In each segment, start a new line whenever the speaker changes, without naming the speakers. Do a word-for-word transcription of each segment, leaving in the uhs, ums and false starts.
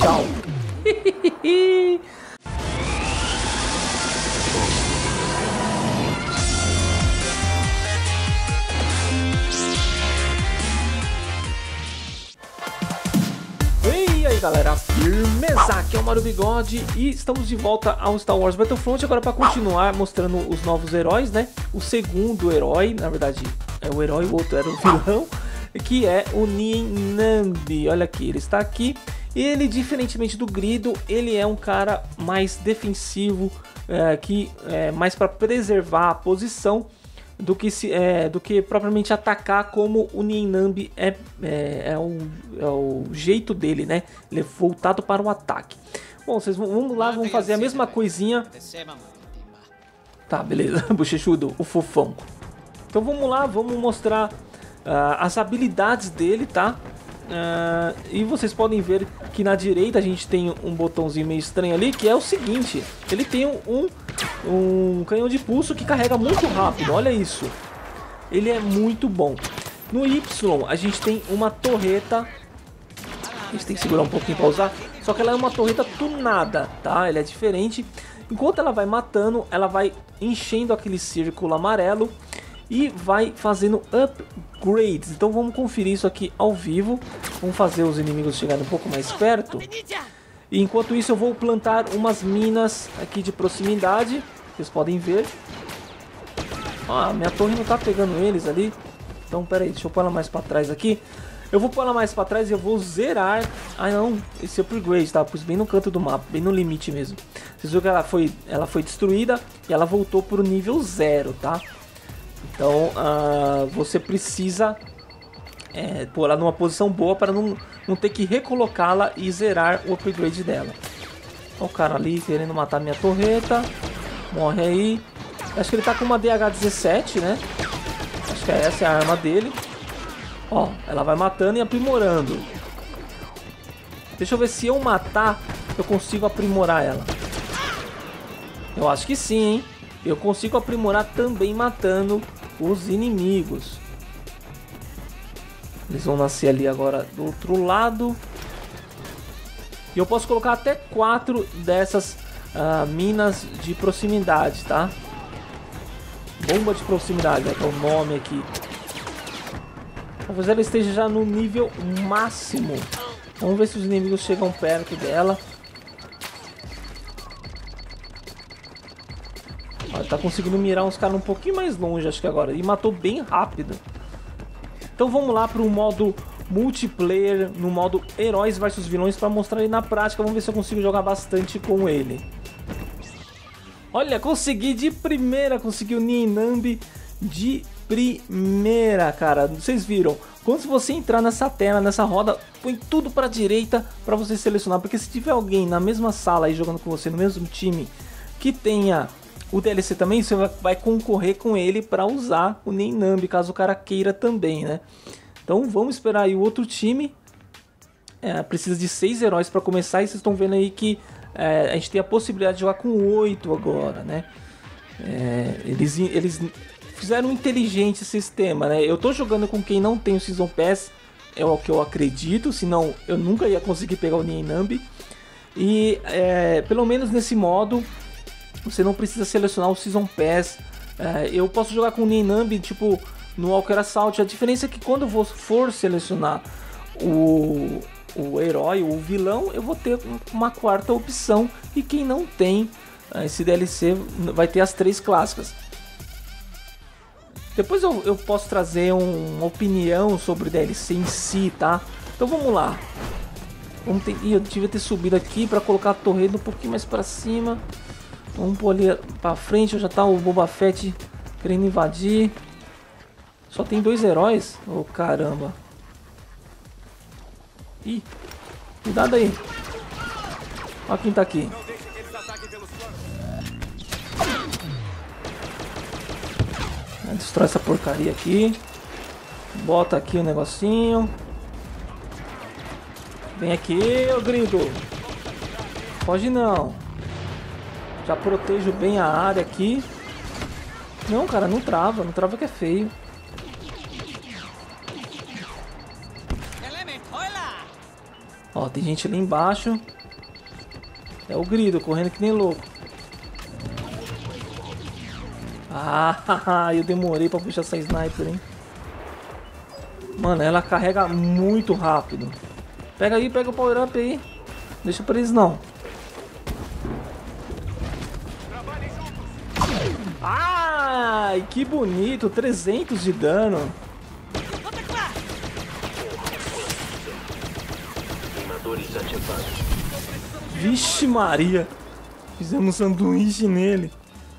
Mortal. E aí galera, firmeza, aqui é o Mario Bigode e estamos de volta ao Star Wars Battlefront agora para continuar mostrando os novos heróis, né? O segundo herói, na verdade é o herói, o outro era o vilão, que é o Nien Nunb. Olha aqui, ele está aqui e ele, diferentemente do Grido, ele é um cara mais defensivo, é, que é mais para preservar a posição do que, se, é, do que propriamente atacar, como o Nien Nunb é, é, é, o, é o jeito dele, né? Ele é voltado para o ataque. Bom, vocês vão, vamos lá, vamos fazer a mesma coisinha. Tá, beleza, bochechudo, o fofão. Então vamos lá, vamos mostrar uh, as habilidades dele, tá? Uh, e vocês podem ver que na direita a gente tem um botãozinho meio estranho ali, que é o seguinte: ele tem um, um canhão de pulso que carrega muito rápido, olha isso. Ele é muito bom. No Y a gente tem uma torreta, a gente tem que segurar um pouquinho para usar, só que ela é uma torreta tunada, tá? Ela é diferente. Enquanto ela vai matando, ela vai enchendo aquele círculo amarelo e vai fazendo upgrades. Então vamos conferir isso aqui ao vivo. Vamos fazer os inimigos chegarem um pouco mais perto. E enquanto isso eu vou plantar umas minas aqui de proximidade. Vocês podem ver. Ah, minha torre não tá pegando eles ali. Então pera aí, deixa eu pôr ela mais para trás aqui. Eu vou pôr ela mais para trás e eu vou zerar. Ah não, esse upgrade, tá? Pus bem no canto do mapa, bem no limite mesmo. Vocês viram que ela foi, ela foi destruída e ela voltou para o nível zero, tá? Então uh, você precisa é, pôr ela numa posição boa para não, não ter que recolocá-la e zerar o upgrade dela. Olha o cara ali querendo matar minha torreta. Morre aí. Acho que ele tá com uma D H dezessete, né? Acho que essa é a arma dele. Ó, ela vai matando e aprimorando. Deixa eu ver se eu matar, eu consigo aprimorar ela. Eu acho que sim, hein? Eu consigo aprimorar também matando os inimigos. Eles vão nascer ali agora do outro lado. E eu posso colocar até quatro dessas uh, minas de proximidade, tá? Bomba de proximidade, é que é o nome aqui. Talvez ela esteja já no nível máximo. Vamos ver se os inimigos chegam perto dela. Ó, tá conseguindo mirar uns caras um pouquinho mais longe, acho que agora. E matou bem rápido. Então vamos lá para o modo multiplayer, no modo heróis versus vilões, para mostrar ele na prática. Vamos ver se eu consigo jogar bastante com ele. Olha, consegui de primeira, consegui o Nien Nunb de primeira, cara. Vocês viram? Quando você entrar nessa tela, nessa roda, põe tudo para a direita para você selecionar, porque se tiver alguém na mesma sala aí jogando com você, no mesmo time, que tenha o D L C também, você vai concorrer com ele para usar o Nien Nunb, caso o cara queira também, né? Então vamos esperar aí o outro time. É, precisa de seis heróis para começar, e vocês estão vendo aí que é, a gente tem a possibilidade de jogar com oito agora, né? É, eles, eles fizeram um inteligente sistema, né? Eu tô jogando com quem não tem o Season Pass, é o que eu acredito, senão eu nunca ia conseguir pegar o Nien Nunb. E é, pelo menos nesse modo você não precisa selecionar o Season Pass. É, eu posso jogar com o Nien Nunb, tipo, no Walker Assault. A diferença é que quando eu for selecionar o, o herói, o vilão, eu vou ter uma quarta opção. E quem não tem esse D L C vai ter as três clássicas. Depois eu, eu posso trazer um, uma opinião sobre o D L C em si, tá? Então vamos lá. Vamos ter... Ih, eu devia ter subido aqui para colocar a torreta um pouquinho mais para cima. Vamos pôr ali pra frente, já tá o Boba Fett querendo invadir. Só tem dois heróis? Oh, caramba. Ih, cuidado aí. Olha quem tá aqui. Destrói essa porcaria aqui. Bota aqui o negocinho. Vem aqui, ô Grido. Foge não. Já protejo bem a área aqui. Não, cara, não trava. Não trava que é feio. Ó, tem gente ali embaixo. É o Grido, correndo que nem louco. Ah, eu demorei pra puxar essa sniper, hein? Mano, ela carrega muito rápido. Pega aí, pega o power up aí. Deixa pra eles não. Ai, que bonito. trezentos de dano. Vixe Maria. Fizemos um sanduíche nele.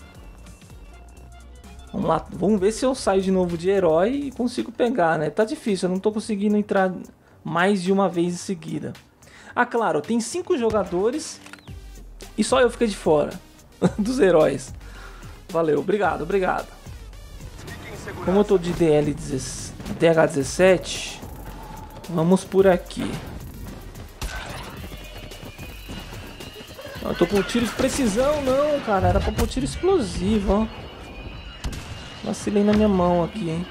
Vamos lá, vamos ver se eu saio de novo de herói e consigo pegar, né? Tá difícil, eu não tô conseguindo entrar mais de uma vez em seguida. Ah, claro, tem cinco jogadores e só eu fiquei de fora dos heróis. Valeu, obrigado, obrigado. Como eu tô de D L D H dezessete, vamos por aqui. Eu tô com tiro de precisão, não, cara. Era pra pôr tiro explosivo, ó. Vacilei na minha mão aqui, hein.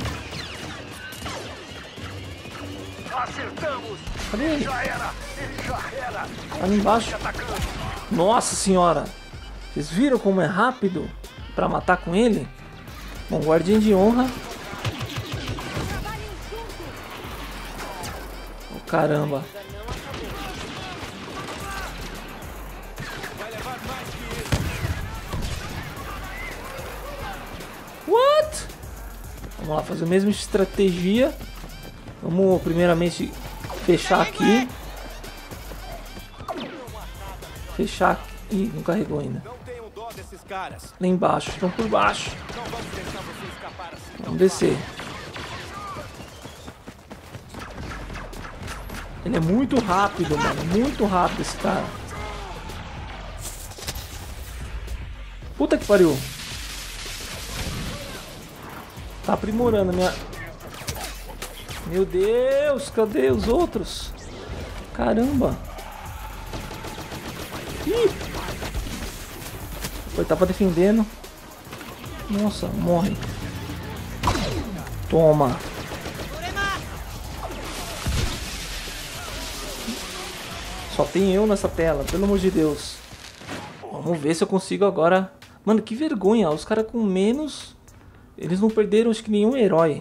Acertamos.
Cadê ele?
Já era. Ele já era.
Tá ali embaixo. Nossa senhora. Vocês viram como é rápido pra matar com ele? Bom, guardinha de honra. Oh, caramba. What? Vamos lá, fazer a mesma estratégia. Vamos primeiramente fechar aqui. Fechar aqui. Ih, não carregou ainda. Lá embaixo, estão por baixo. Vamos descer. Ele é muito rápido, mano. Muito rápido esse cara. Puta que pariu. Tá aprimorando a minha... Meu Deus, cadê os outros? Caramba. Ih. Foi, tava defendendo. Nossa, morre. Toma. Só tem eu nessa tela, pelo amor de Deus. Vamos ver se eu consigo agora. Mano, que vergonha. Os caras com menos... Eles não perderam, acho que nenhum herói.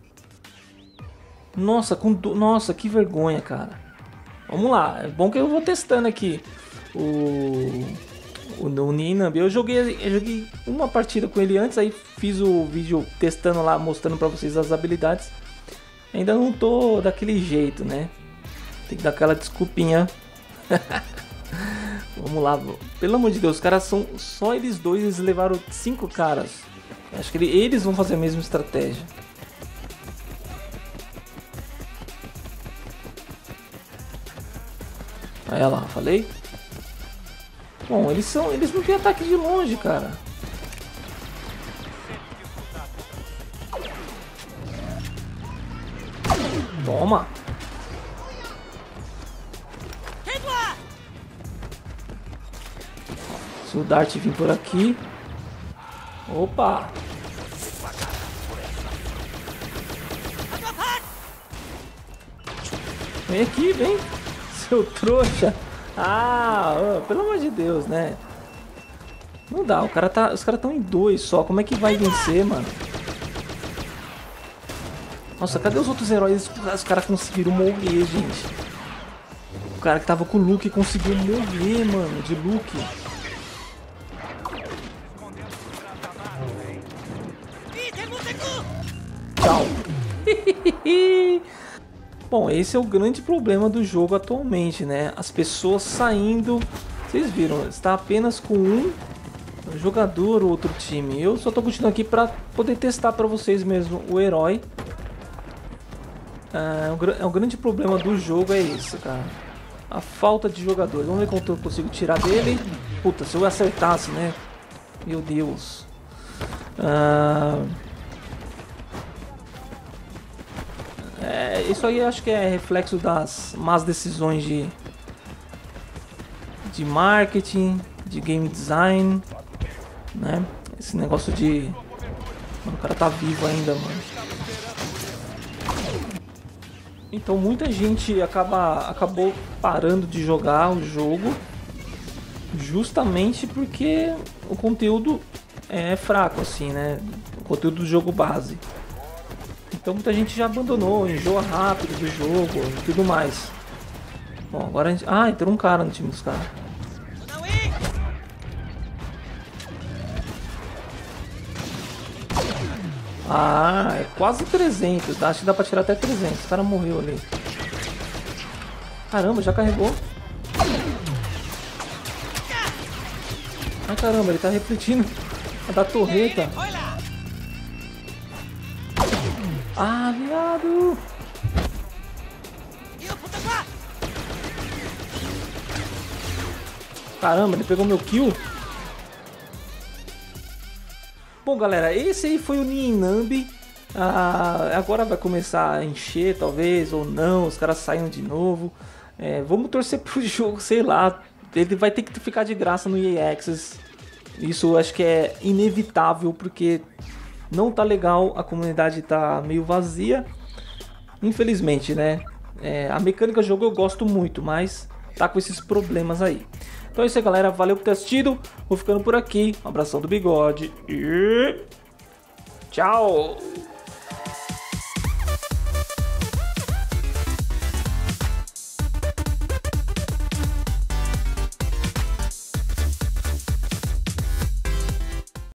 Nossa, com do... Nossa, que vergonha, cara. Vamos lá. É bom que eu vou testando aqui. O... O, o Ninambi. Eu joguei, eu joguei uma partida com ele antes. Aí fiz o vídeo testando lá, mostrando pra vocês as habilidades. Ainda não tô daquele jeito, né? Tem que dar aquela desculpinha. Vamos lá. Pelo amor de Deus, os caras são... Só eles dois, eles levaram cinco caras. Acho que eles vão fazer a mesma estratégia. Aí lá, falei. Bom, eles são, eles não têm ataque de longe, cara. Toma. Se o Dart vir por aqui. Opa! Vem aqui, vem! Seu trouxa! Ah, oh, pelo amor de Deus, né? Não dá, o cara tá, os caras estão em dois só. Como é que vai vencer, mano? Nossa, cadê os outros heróis? Os caras conseguiram morrer, gente. O cara que tava com o Luke conseguiu morrer, mano, de Luke. Tchau. Bom, esse é o grande problema do jogo atualmente, né? As pessoas saindo. Vocês viram, está apenas com um jogador ou outro time. Eu só tô continuando aqui para poder testar para vocês mesmo o herói. É, o, o grande problema do jogo é esse, cara. A falta de jogadores. Vamos ver quanto eu consigo tirar dele. Puta, se eu acertasse, né? Meu Deus. Ah... É, isso aí acho que é reflexo das más decisões de, de marketing, de game design, né? Esse negócio de... Mano, o cara tá vivo ainda, mano. Então muita gente acaba, acabou parando de jogar o jogo justamente porque o conteúdo é fraco, assim, né? O conteúdo do jogo base. Então muita gente já abandonou, enjoa rápido do jogo e tudo mais. Bom, agora a gente... Ah, entrou um cara no time dos caras. Ah, é quase trezentos. Acho que dá pra tirar até trezentos. O cara morreu ali. Caramba, já carregou. Ah, caramba, ele tá refletindo a da torreta. Ah, viado. Caramba, ele pegou meu kill. Bom, galera, esse aí foi o Nienambi. Ah, agora vai começar a encher, talvez, ou não. Os caras saíram de novo. É, vamos torcer pro jogo, sei lá. Ele vai ter que ficar de graça no E A Access. Isso eu acho que é inevitável, porque não tá legal. A comunidade tá meio vazia. Infelizmente, né? É, a mecânica do jogo eu gosto muito, mas tá com esses problemas aí. Então é isso aí, galera. Valeu por ter assistido. Vou ficando por aqui. Um abração do Bigode. E tchau!